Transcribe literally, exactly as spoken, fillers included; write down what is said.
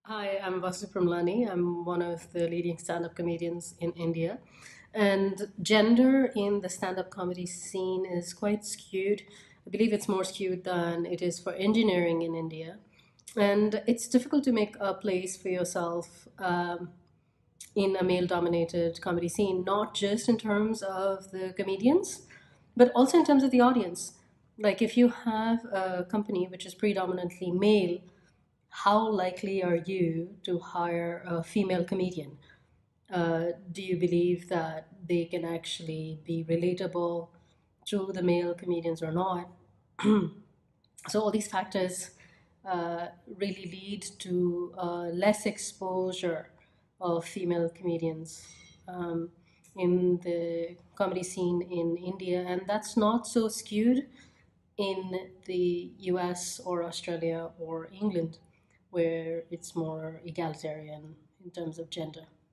Hi, I'm Vasu Primlani. I'm one of the leading stand-up comedians in India. And gender in the stand-up comedy scene is quite skewed. I believe it's more skewed than it is for engineering in India. And it's difficult to make a place for yourself um, in a male-dominated comedy scene, not just in terms of the comedians, but also in terms of the audience. Like if you have a company which is predominantly male, how likely are you to hire a female comedian? Uh, do you believe that they can actually be relatable to the male comedians or not? So all these factors uh, really lead to uh, less exposure of female comedians um, in the comedy scene in India, and that's not so skewed in the U S or Australia or England, where it's more egalitarian in terms of gender.